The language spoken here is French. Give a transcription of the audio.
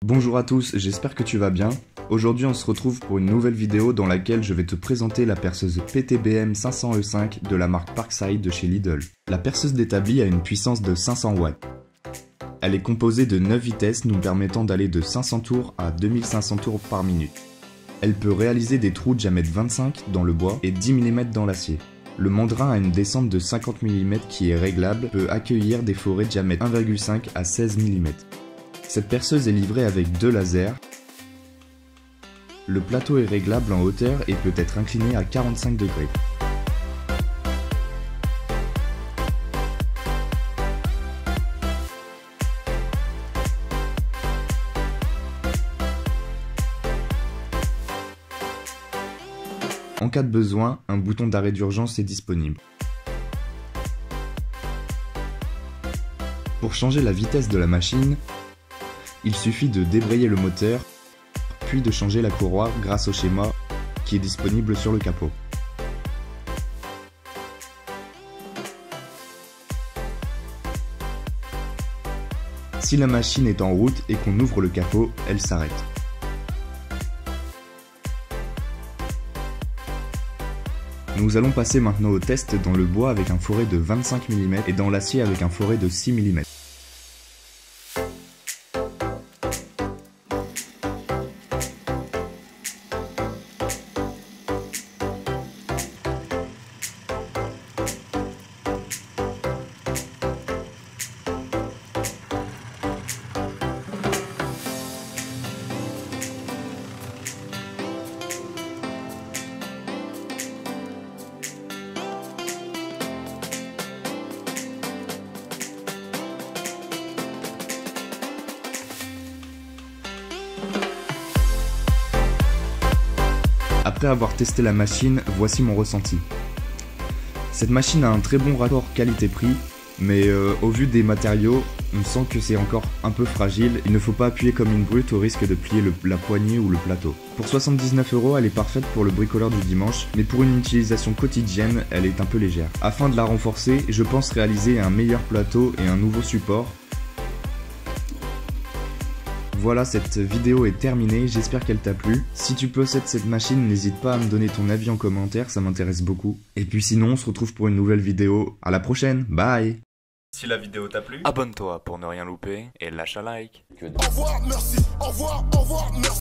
Bonjour à tous, j'espère que tu vas bien. Aujourd'hui on se retrouve pour une nouvelle vidéo dans laquelle je vais te présenter la perceuse PTBM 500E5 de la marque Parkside de chez Lidl. La perceuse d'établi a une puissance de 500 watts. Elle est composée de 9 vitesses nous permettant d'aller de 500 tours à 2500 tours par minute. Elle peut réaliser des trous de diamètre 25 dans le bois et 10 mm dans l'acier. Le mandrin a une descente de 50 mm qui est réglable, peut accueillir des forêts de diamètre 1,5 à 16 mm. Cette perceuse est livrée avec deux lasers. Le plateau est réglable en hauteur et peut être incliné à 45 degrés. En cas de besoin, un bouton d'arrêt d'urgence est disponible. Pour changer la vitesse de la machine, il suffit de débrayer le moteur, puis de changer la courroie grâce au schéma qui est disponible sur le capot. Si la machine est en route et qu'on ouvre le capot, elle s'arrête. Nous allons passer maintenant au test dans le bois avec un forêt de 25 mm et dans l'acier avec un forêt de 6 mm. Après avoir testé la machine, voici mon ressenti. Cette machine a un très bon rapport qualité-prix, mais au vu des matériaux, on sent que c'est encore un peu fragile. Il ne faut pas appuyer comme une brute au risque de plier la poignée ou le plateau. Pour 79 €, elle est parfaite pour le bricoleur du dimanche, mais pour une utilisation quotidienne, elle est un peu légère. Afin de la renforcer, je pense réaliser un meilleur plateau et un nouveau support. Voilà, cette vidéo est terminée, j'espère qu'elle t'a plu. Si tu possèdes cette machine, n'hésite pas à me donner ton avis en commentaire, ça m'intéresse beaucoup. Et puis sinon, on se retrouve pour une nouvelle vidéo. À la prochaine, bye! Si la vidéo t'a plu, abonne-toi pour ne rien louper et lâche un like. Au revoir, merci, au revoir, merci.